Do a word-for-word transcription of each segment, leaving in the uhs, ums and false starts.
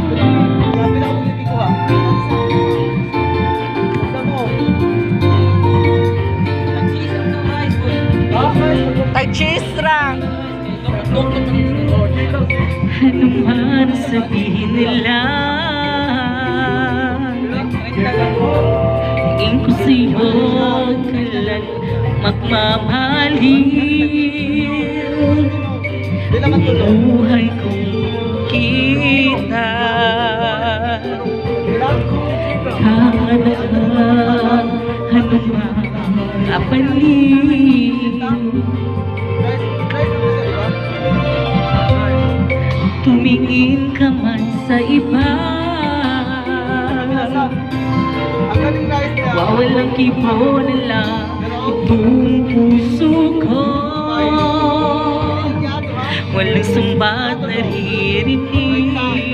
Sabi na ako ulit ko ha. Basta mo. Tag-cheese-rang. Ano man sabihin nila, tingin ko sa'yo kailan magmamahal. Buhay kong kita, tama na ano man kapalit. Tumingin ka man sa iba, wawalang kibo nila itong puso ko. Walang sumbat naririnig,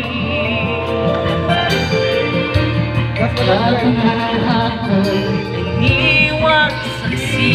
ako'y iniwang saksi.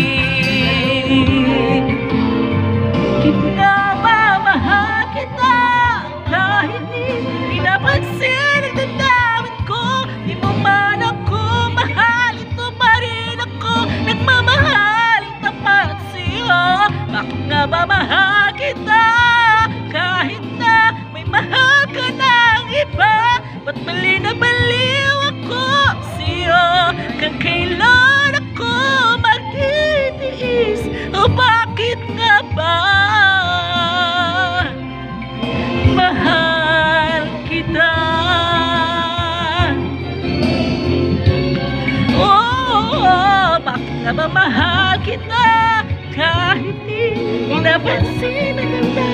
Kinamamahal kita kahit di pinapansin ang damdamin ko. Di mo man ako mahal, ito pa rin ako nagmamahal tapat sa'yo. Bakit nga ba mahal kita kahit na may mahal ka ng iba? Ba't mali na baliw ako sa'yo kung kailan ako magtitiis? O bakit nga ba mahal kita? Oh, bakit nga ba mahal kita kahit di napansin ang